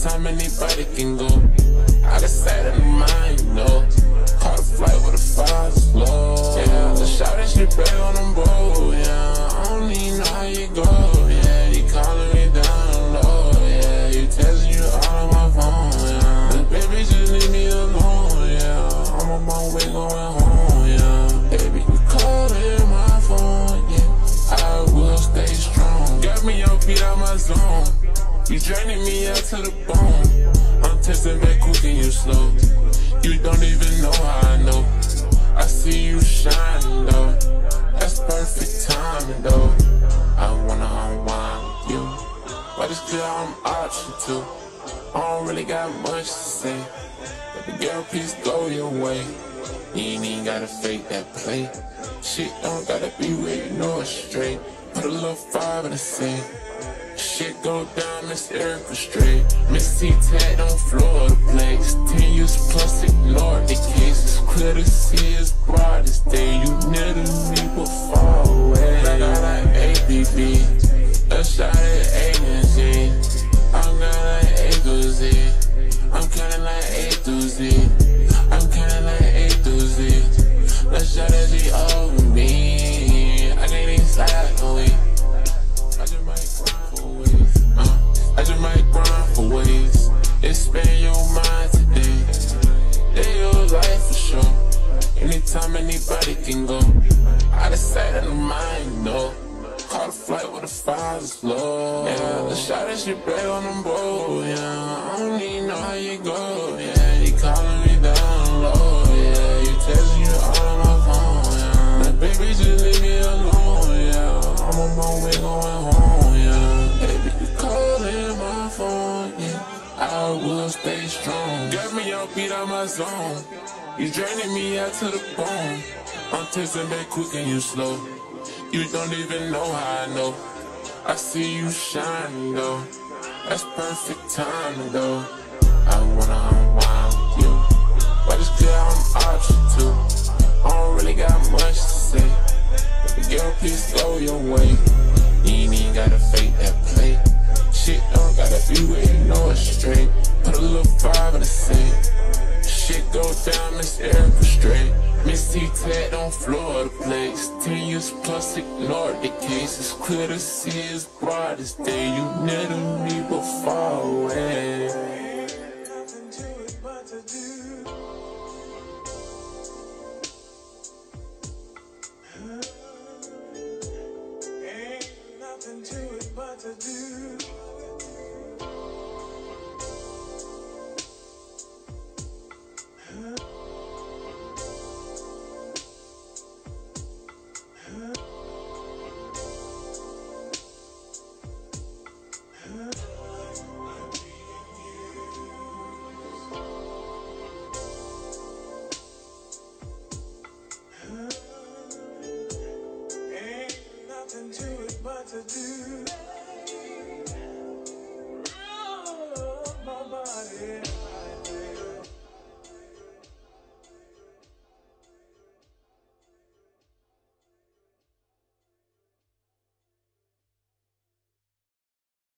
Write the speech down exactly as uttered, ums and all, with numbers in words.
Anytime anybody can go. I decided in mind, you know. Caught a flight with a five low. Yeah, the shot that shit back on them boat. Yeah, I don't even know how you go. Yeah, you calling me down low. Yeah, you texting you all on my phone. Yeah, but baby, just leave me alone. Yeah, I'm on my way going home. Yeah, baby, you calling my phone. Yeah, I will stay strong. Got me on beat out my zone. You draining me out to the bone. I'm texting back quick and you slow. You don't even know how I know. I see you shining though. That's perfect timing though. I wanna unwind with you, but it's clear I'm option two. I don't really got much to say, but the girl, please go your way. You ain't even gotta fake that play. Shit don't gotta be where you know it's straight. Put a little five in the same. Shit go down, Miss Erica straight. Miss C-Tat on floor of the place. Ten years plus, ignore the case. It's clear to see it's bright as day. You near to me but far away. I got like A B B, a shot at A and Z. I'm got like A to Z. I'm counting like A to Z. I'm counting like A to Z. Let's shot at G over me. I can't even slide away. I just might grind for ways. Uh, I just might grind for ways. Expand your mind today. They your life for sure. Anytime anybody can go. I decided in mind, you know. Caught a flight with a five low. Yeah, the shot that shit back on them boat. Yeah, I don't even know how you go. Yeah, you calling me down low. Yeah, you texting you all on my phone. Yeah, but baby, just leave me alone. Yeah, I'm on my way going home. Yeah, baby, you calling my phone. Yeah, I will stay strong. Got me on beat out my zone. You draining me out to the bone. I'm texting back quick and you slow. You don't even know how I know. I see you shining though. That's perfect timing though. I wanna unwind with you, but it's clear I'm option two. I don't really got much to say, but the girl, please go your way. You ain't even gotta fake that play. Shit don't gotta be where you know it's straight. Put a little five in the same. Shit go down, Miss Erica straight. Miss C-Tat on floor of the place. Ten years plus, ignore the case. It's clear to see it's bright as day. You near to me but far away. Ain't nothing to it but to do. Ain't nothing to it but to do. Ain't nothing to it but to do.